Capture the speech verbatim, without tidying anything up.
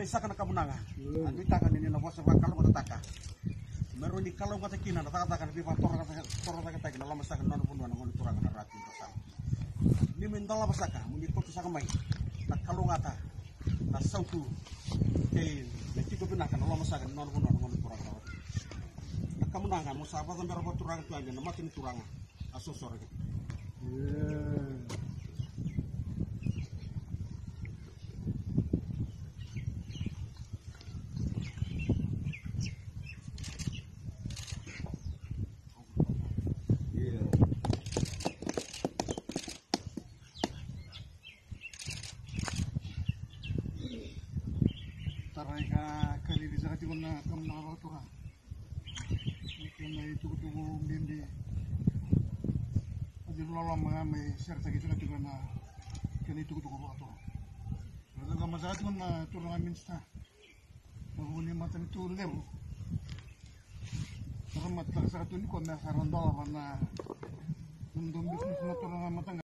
isa ka nakamunanga. Andi taka ni na bosa ba kalau taka. Meron di kalau kata kina na taka taka di faktor kata faktor kata taka na lama saka non pun na ngon turang na rati sa. Ni min dala basaka mun di to saka mai. Na kalau ngata na sautu ke na tiko pina kana lama saka non pun na ngon turang na. Na kamunanga mo sa ba sa merabo turang tu anja na matin turang asosor ke. Tarai ka kali di sakati ko na kam na rato ka. Kaya itu ko tubo bindi. Adi lolo mga may serta gitu na tiba na kaya itu ko tubo rato. Pero ka masakati ko na turang minsta. Mahuli matan itu levo. Pero matag sa katun ko na sarandala na nandun bisnis na turang matang.